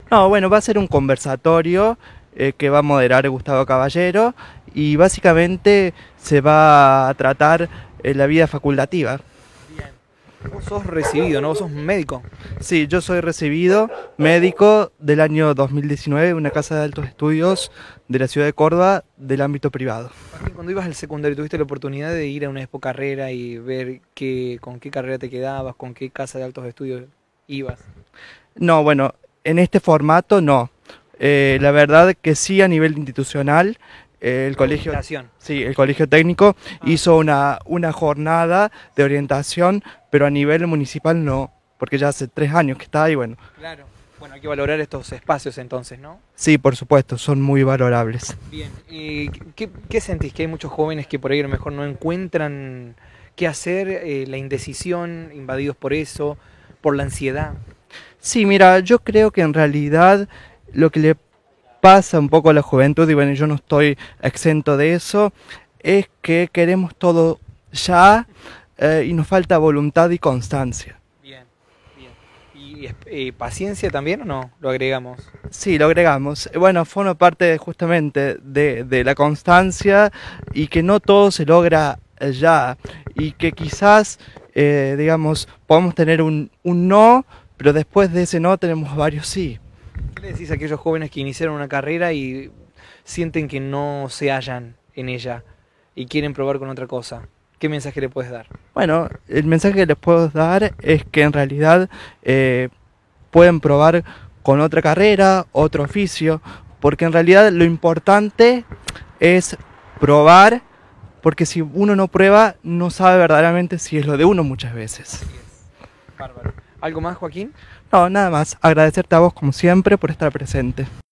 No, bueno, va a ser un conversatorio que va a moderar Gustavo Caballero y básicamente se va a tratar la vida facultativa. Bien. Vos sos recibido, ¿no? Vos sos médico. Sí, yo soy recibido médico del año 2019 en una casa de altos estudios de la ciudad de Córdoba del ámbito privado. Joaquín, cuando ibas al secundario, ¿tuviste la oportunidad de ir a una Expo Carrera y ver con qué carrera te quedabas, con qué casa de altos estudios ibas? No, bueno, en este formato no. La verdad que sí a nivel institucional, el La colegio, orientación. sí, el colegio técnico Ah, hizo una jornada de orientación, pero a nivel municipal no, porque ya hace 3 años que está y bueno, claro. Bueno, hay que valorar estos espacios entonces, ¿no? sí, por supuesto, son muy valorables. Bien. ¿Y qué sentís? Que hay muchos jóvenes que por ahí a lo mejor no encuentran qué hacer, la indecisión, invadidos por eso, por la ansiedad. Sí, mira, yo creo que en realidad lo que le pasa un poco a la juventud, y bueno, yo no estoy exento de eso, es que queremos todo ya y nos falta voluntad y constancia. Bien, bien. ¿Y paciencia también o no? Lo agregamos. Sí, lo agregamos. Bueno, forma parte justamente de la constancia y que no todo se logra ya y que quizás, digamos, podemos tener un no, pero después de ese no tenemos varios sí. ¿Qué le decís a aquellos jóvenes que iniciaron una carrera y sienten que no se hallan en ella y quieren probar con otra cosa? ¿Qué mensaje le puedes dar? Bueno, el mensaje que les puedo dar es que en realidad pueden probar con otra carrera, otro oficio, porque en realidad lo importante es probar, porque si uno no prueba, no sabe verdaderamente si es lo de uno muchas veces. Así es. Bárbaro. ¿Algo más, Joaquín? No, nada más, agradecerte a vos como siempre por estar presente.